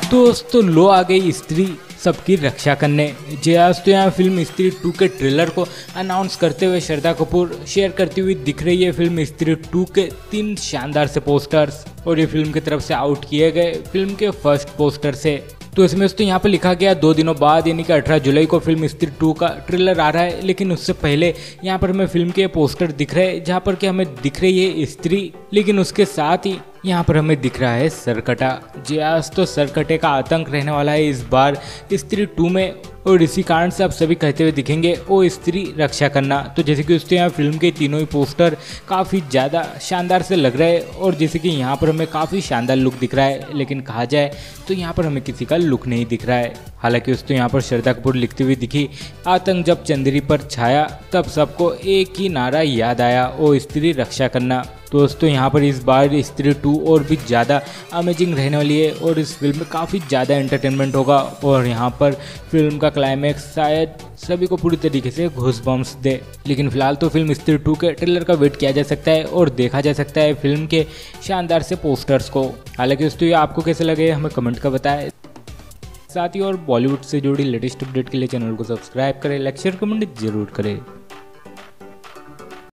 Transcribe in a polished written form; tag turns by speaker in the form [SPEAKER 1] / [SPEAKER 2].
[SPEAKER 1] दोस्तों लो आ गई स्त्री सबकी रक्षा करने। जी आज तो यहाँ फिल्म स्त्री 2 के ट्रेलर को अनाउंस करते हुए श्रद्धा कपूर शेयर करती हुई दिख रही है। फिल्म स्त्री 2 के 3 शानदार से पोस्टर्स और ये फिल्म की तरफ से आउट किए गए फिल्म के फर्स्ट पोस्टर से। तो इसमें तो यहाँ पर लिखा गया 2 दिनों बाद यानी कि 18 जुलाई को फिल्म स्त्री 2 का ट्रेलर आ रहा है। लेकिन उससे पहले यहाँ पर हमें फिल्म के पोस्टर दिख रहे हैं जहाँ पर कि हमें दिख रही है स्त्री, लेकिन उसके साथ ही यहाँ पर हमें दिख रहा है सरकटा। जी आज तो सरकटे का आतंक रहने वाला है इस बार स्त्री 2 में, और इसी कारण से आप सभी कहते हुए दिखेंगे ओ स्त्री रक्षा करना। तो जैसे कि उसके यहाँ फिल्म के तीनों ही पोस्टर काफ़ी ज़्यादा शानदार से लग रहे हैं और जैसे कि यहाँ पर हमें काफ़ी शानदार लुक दिख रहा है, लेकिन कहा जाए तो यहाँ पर हमें किसी का लुक नहीं दिख रहा है। हालांकि उसको यहाँ पर श्रद्धा कपूर लिखती हुई दिखी, आतंक जब चंदेरी पर छाया तब सबको एक ही नारा याद आया, ओ स्त्री रक्षा करना। दोस्तों यहाँ पर इस बार स्त्री 2 और भी ज़्यादा अमेजिंग रहने वाली है और इस फिल्म में काफ़ी ज़्यादा एंटरटेनमेंट होगा और यहाँ पर फिल्म का क्लाइमैक्स शायद सभी को पूरी तरीके से घूसबम्स दे। लेकिन फिलहाल तो फिल्म स्त्री 2 के ट्रेलर का वेट किया जा सकता है और देखा जा सकता है फिल्म के शानदार से पोस्टर्स को। हालांकि दोस्तों ये आपको कैसे लगे हमें कमेंट कर बताएं। साथ ही और बॉलीवुड से जुड़ी लेटेस्ट अपडेट के लिए चैनल को सब्सक्राइब करें, लाइक शेयर कमेंट जरूर करें।